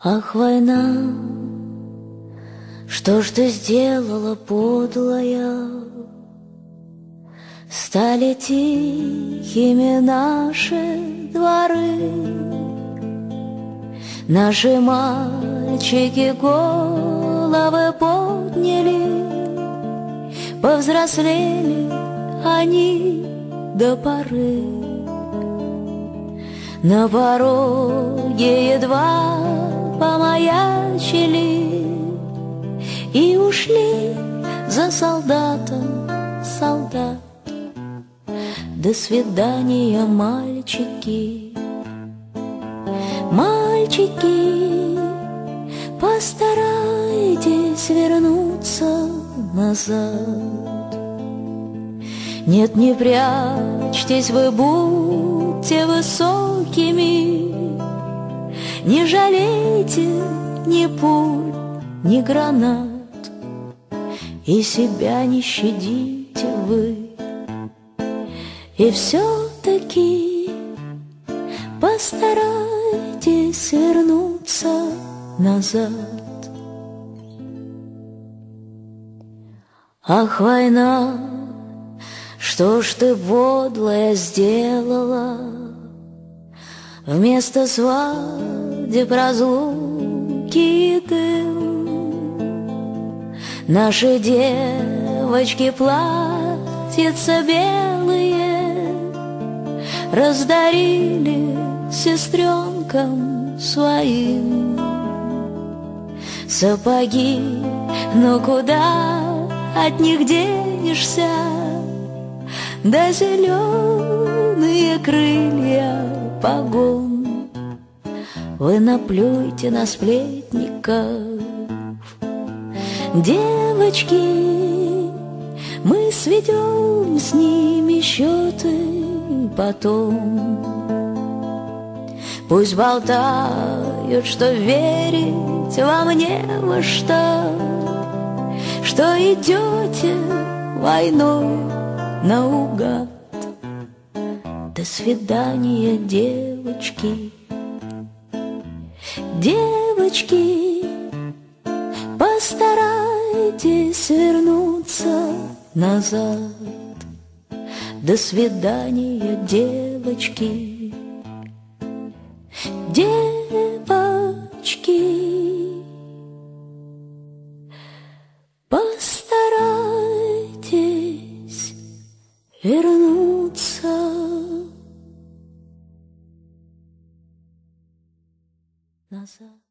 Ах, война, что ж ты сделала, подлая? Стали тихими наши дворы, наши мальчики головы подняли, повзрослели они до поры. На пороге едва помаячили и ушли за солдатом солдат. До свидания, мальчики, мальчики, постарайтесь вернуться назад. Нет, не прячьтесь вы, будьте высокими, не жалейте ни пуль, ни гранат, и себя не щадите вы. И все-таки постарайтесь вернуться назад. Ах, война, что ж ты, подлая, сделала? Вместо свадеб разлуки и дым наши девочки платьица белые раздарили сестренкам своим. Сапоги, но куда от них денешься? Да зеленые крылья погон. Вы наплюйте на сплетников, девочки, мы сведем с ними счеты потом. Пусть болтают, что верить вам не во что идете войной наугад. До свидания, девочки, девочки, постарайтесь вернуться назад. До свидания, девочки, девочки, постарайтесь вернуться назад.